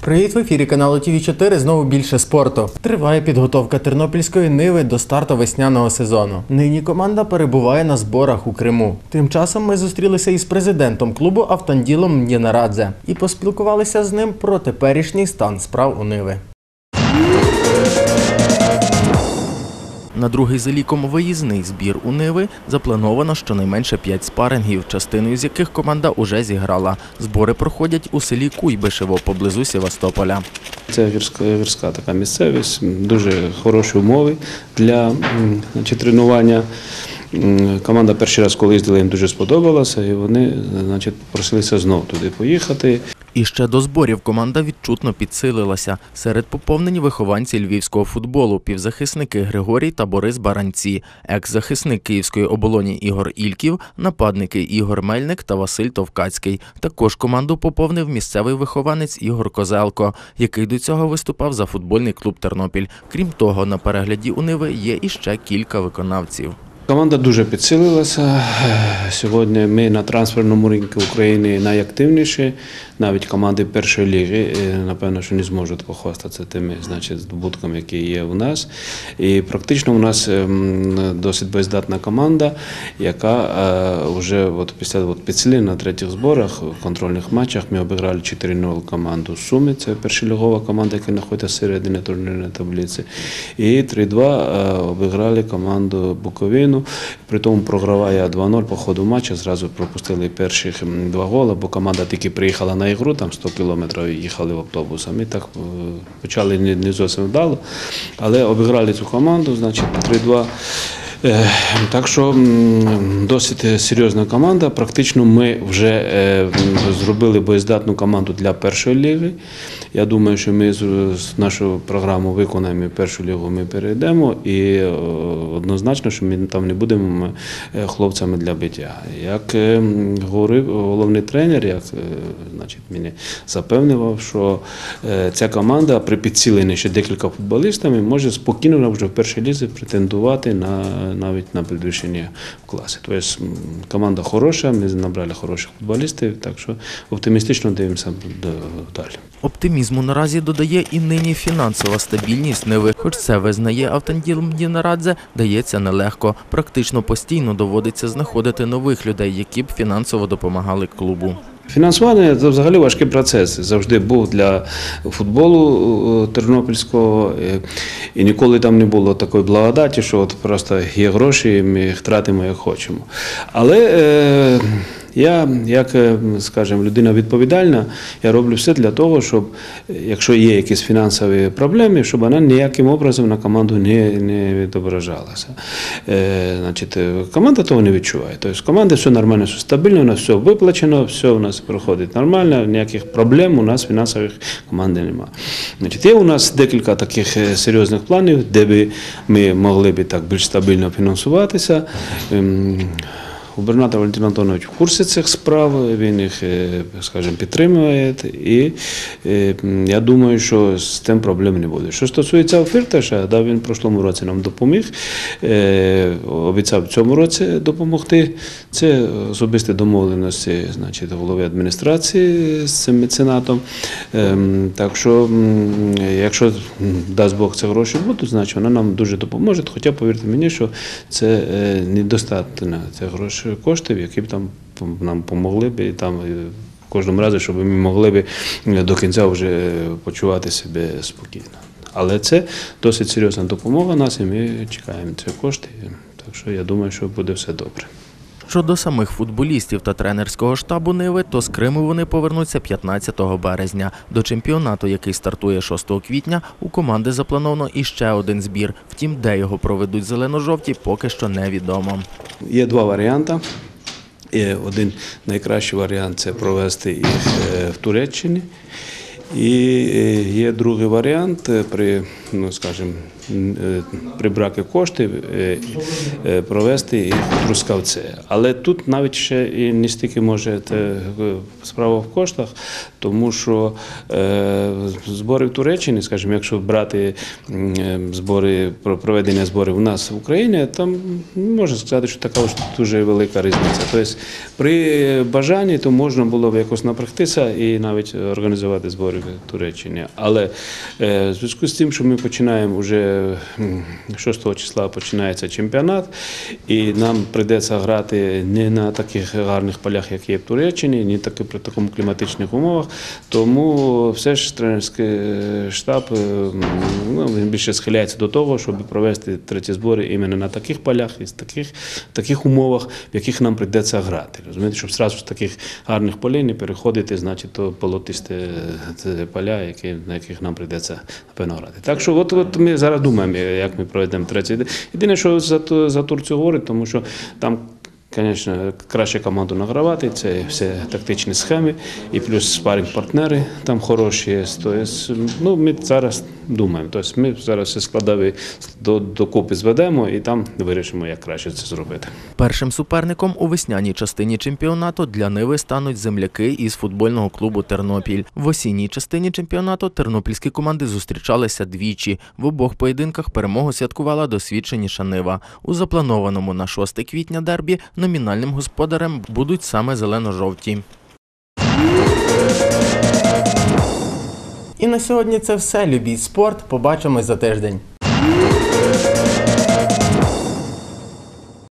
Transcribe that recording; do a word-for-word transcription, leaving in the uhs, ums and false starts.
Привіт, в ефірі каналу Ті Ві чотири, знову більше спорту. Триває підготовка тернопільської Ниви до старту весняного сезону. Нині команда перебуває на зборах у Криму. Тим часом ми зустрілися із президентом клубу Автанділом Мдінарадзе і поспілкувалися з ним про теперішній стан справ у Ниви. На другий за ліком виїзний збір у Ниви заплановано щонайменше п'ять спарингів, частиною з яких команда уже зіграла. Збори проходять у селі Куйбишево поблизу Севастополя. Це гірська, гірська така місцевість, дуже хороші умови для значить, тренування. Команда перший раз, коли їздила, їм дуже сподобалася, і вони значить, просилися знову туди поїхати. І ще до зборів команда відчутно підсилилася. Серед поповнень вихованці львівського футболу, півзахисники Григорій та Борис Баранці, екс-захисник Київської оболоні Ігор Ільків, нападники Ігор Мельник та Василь Товкацький. Також команду поповнив місцевий вихованець Ігор Козелко, який до цього виступав за футбольний клуб «Тернопіль». Крім того, на перегляді у Ниви є іще кілька виконавців. Команда дуже підсилилася. Сьогодні ми на трансферному ринку України найактивніші. Навіть команди першої ліги, напевно, що не зможуть похвастатися тими значить, здобутками, які є у нас. І практично у нас досить боєздатна команда, яка вже от після от підсилення на третіх зборах, в контрольних матчах ми обіграли чотири нуль команду Суми, це першолігова команда, яка знаходиться всередині турнірної таблиці. І три два обіграли команду Буковину. При тому програває два нуль по ходу матчу, зразу пропустили перших два голи, бо команда тільки приїхала на ігру, там сто кілометрів їхали в автобусом. Ми так почали не зовсім вдало, але обіграли цю команду, значить три два. Так що досить серйозна команда. Практично ми вже зробили боєздатну команду для першої ліги. Я думаю, що ми нашу програму виконаємо, і першу лігу ми перейдемо. І однозначно, що ми там не будемо хлопцями для биття. Як говорив головний тренер, як значить, мені запевнив, що ця команда при підсиленні ще декілька футболістами може спокійно вже в першій лізі претендувати на навіть на підвищення в класі. Тобто команда хороша, ми набрали хороших футболістів, так що оптимістично дивимося далі. Оптимізму наразі додає і нині фінансова стабільність Ниви. Хоч це визнає Автанділ Мдінарадзе, дається нелегко. Практично постійно доводиться знаходити нових людей, які б фінансово допомагали клубу. Фінансування – це взагалі важкий процес. Завжди був для футболу тернопільського. І ніколи там не було такої благодаті, що от просто є гроші, ми їх тратимо як хочемо. Але е, я, як, скажімо, людина відповідальна, я роблю все для того, щоб, якщо є якісь фінансові проблеми, щоб вона ніяким образом на команду не, не відображалася. Е, значить, команда того не відчуває. Тобто, команда все нормально, все стабільно, у нас все виплачено, все у нас проходить нормально, ніяких проблем у нас фінансових команди немає. Значить, є у нас декілька таких серйозних планів, де би ми могли б так більш стабільно фінансуватися. Губернатор Валентин Антонович в курсі цих справ, він їх, скажімо, підтримує, і я думаю, що з тим проблем не буде. Що стосується Фірташа, да, він в прошлому році нам допоміг, обіцяв в цьому році допомогти. Це особисті домовленості, значить, голови адміністрації з цим меценатом. Так що, якщо, дасть Бог, ці гроші будуть, значить вона нам дуже допоможе, хоча, повірте мені, що це недостатньо, це гроші коштів, які б там нам допомогли б, і там в кожному разі, щоб ми могли б до кінця вже почувати себе спокійно. Але це досить серйозна допомога нас, і ми чекаємо ці кошти, так що я думаю, що буде все добре. Щодо самих футболістів та тренерського штабу Ниви, то з Криму вони повернуться п'ятнадцятого березня. До чемпіонату, який стартує шостого квітня, у команди заплановано іще один збір. Втім, де його проведуть зелено-жовті, поки що невідомо. Є два варіанти. І один найкращий варіант – це провести їх в Туреччині. І є другий варіант при, ну, скажімо, при браку коштів провести їх в Трускавці. Але тут навіть ще і не стільки може справа в коштах, тому що збори в Туреччині, скажімо, якщо брати збори, проведення зборів у нас в Україні, там можна сказати, що така дуже велика різниця. Тобто при бажанні то можна було б якось напрягтися і навіть організувати збори збори в Туреччині. Але е, в зв'язку з тим, що ми починаємо вже шостого числа починається чемпіонат, і нам прийдеться грати не на таких гарних полях, як є в Туреччині, не таки при такому кліматичних умовах, тому все ж тренерський штаб ну, він більше схиляється до того, щоб провести треті збори іменно на таких полях і в таких, таких умовах, в яких нам прийдеться грати. Розумієте, щоб одразу з таких гарних полей не переходити, значить, то полотисті поля, які, на яких нам прийдеться, напевно, грати. Так що от, от ми зараз думаємо, як ми проведемо третій день. Єдине, що за, за Турцію говорить, тому що там, звісно, краще команду награвати, це все тактичні схеми, і плюс спарринг-партнери там хороші є. Тобто, ну, ми зараз думаємо, тобто ми зараз все складові докупи зведемо і там вирішимо, як краще це зробити. Першим суперником у весняній частині чемпіонату для Ниви стануть земляки із футбольного клубу «Тернопіль». В осінній частині чемпіонату тернопільські команди зустрічалися двічі. В обох поєдинках перемогу святкувала досвідченіша Нива. У запланованому на шосте квітня дербі номінальним господарем будуть саме зелено-жовті. І на сьогодні це все. Любіть спорт. Побачимось за тиждень.